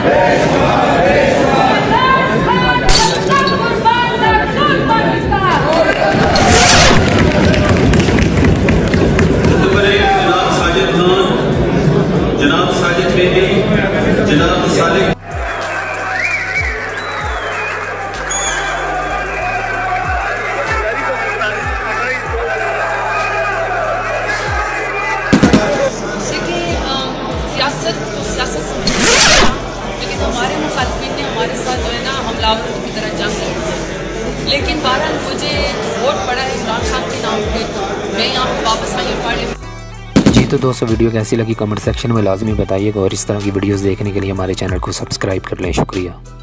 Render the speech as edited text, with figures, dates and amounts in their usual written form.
लेकिन हमारे मुखालिफिन ने हमारे साथ जो है ना हमलावरों की तरह जंग की। लेकिन बहरहाल मुझे वोट पड़ा है इमरान खान के नाम पे, तो मैं यहाँ पे वापस आई हूँ पार्लियामेंट। जी तो दोस्तों, वीडियो कैसी लगी कमेंट सेक्शन में लाजमी बताइएगा और इस तरह की वीडियोस देखने के लिए हमारे चैनल को सब्सक्राइब कर लें। शुक्रिया।